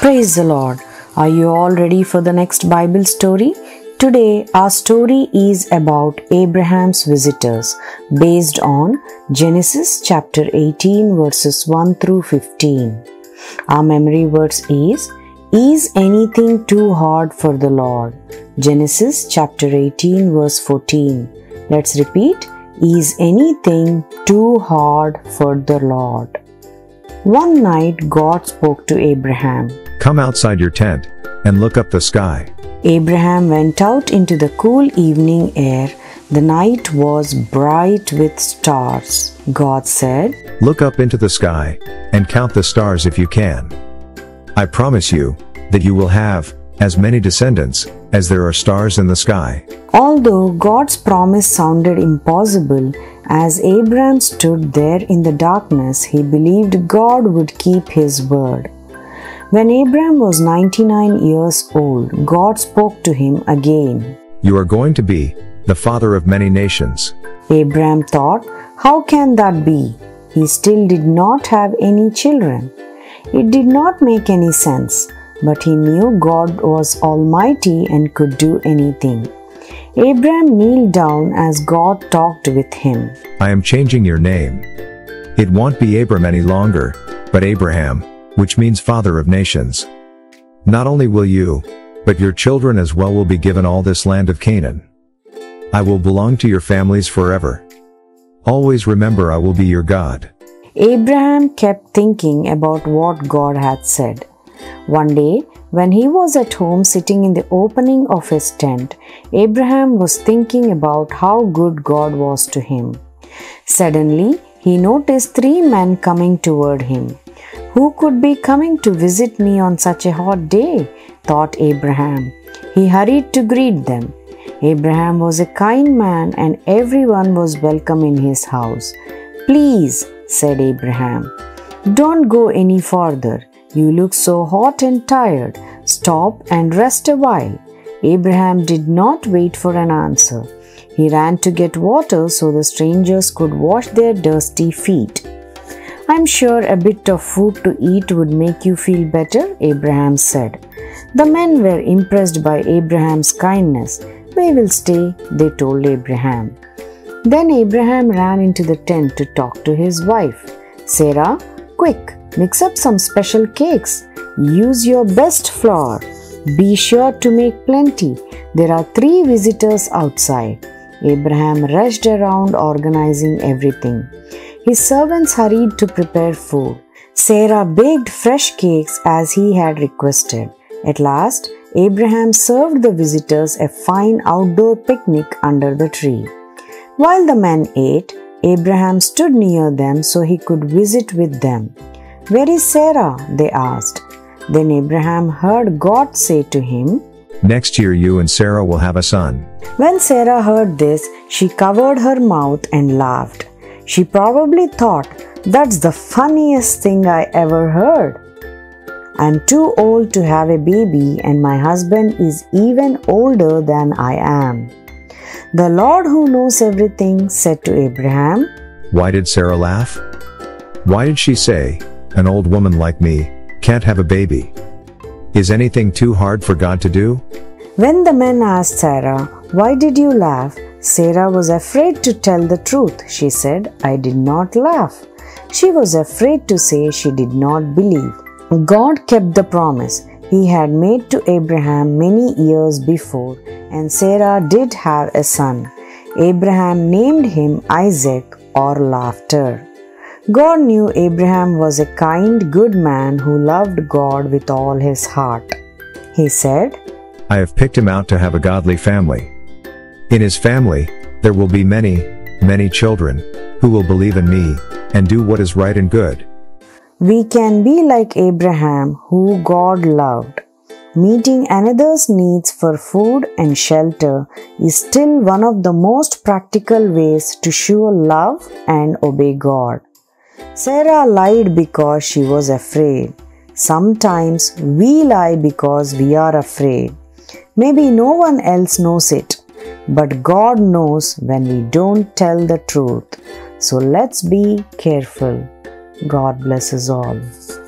Praise the Lord. Are you all ready for the next Bible story? Today, our story is about Abraham's visitors based on Genesis chapter 18 verses 1 through 15. Our memory verse is anything too hard for the Lord? Genesis chapter 18 verse 14. Let's repeat. Is anything too hard for the Lord? One night God spoke to Abraham. Come outside your tent and look up the sky. Abraham went out into the cool evening air. The night was bright with stars. God said, Look up into the sky and count the stars if you can. I promise you that you will have as many descendants as there are stars in the sky. Although God's promise sounded impossible, as Abraham stood there in the darkness, he believed God would keep his word. When Abraham was 99 years old, God spoke to him again. You are going to be the father of many nations. Abraham thought, how can that be? He still did not have any children. It did not make any sense, but he knew God was almighty and could do anything. Abraham kneeled down as God talked with him. I am changing your name. It won't be Abram any longer, but Abraham, which means father of nations. Not only will you, but your children as well will be given all this land of Canaan. I will belong to your families forever. Always remember I will be your God. Abraham kept thinking about what God had said. One day, when he was at home sitting in the opening of his tent, Abraham was thinking about how good God was to him. Suddenly, he noticed 3 men coming toward him. Who could be coming to visit me on such a hot day? Thought Abraham. He hurried to greet them. Abraham was a kind man and everyone was welcome in his house. Please, said Abraham, don't go any farther. You look so hot and tired. Stop and rest a while. Abraham did not wait for an answer. He ran to get water so the strangers could wash their dusty feet. I'm sure a bit of food to eat would make you feel better, Abraham said. The men were impressed by Abraham's kindness. We will stay, they told Abraham. Then Abraham ran into the tent to talk to his wife. Sarah, quick, mix up some special cakes. Use your best flour. Be sure to make plenty. There are 3 visitors outside. Abraham rushed around organizing everything. His servants hurried to prepare food. Sarah baked fresh cakes as he had requested. At last, Abraham served the visitors a fine outdoor picnic under the tree. While the men ate, Abraham stood near them so he could visit with them. Where is Sarah? They asked. Then Abraham heard God say to him, Next year you and Sarah will have a son. When Sarah heard this, she covered her mouth and laughed. She probably thought, that's the funniest thing I ever heard. I'm too old to have a baby and my husband is even older than I am. The Lord who knows everything said to Abraham, Why did Sarah laugh? Why did she say, an old woman like me can't have a baby? Is anything too hard for God to do? When the men asked Sarah, why did you laugh? Sarah was afraid to tell the truth. She said, I did not laugh. She was afraid to say she did not believe. God kept the promise he had made to Abraham many years before, and Sarah did have a son. Abraham named him Isaac, or laughter. God knew Abraham was a kind, good man who loved God with all his heart. He said, I have picked him out to have a godly family. In his family, there will be many, many children who will believe in me and do what is right and good. We can be like Abraham, who God loved. Meeting another's needs for food and shelter is still one of the most practical ways to show love and obey God. Sarah lied because she was afraid. Sometimes we lie because we are afraid. Maybe no one else knows it, but God knows when we don't tell the truth. So let's be careful. God bless us all.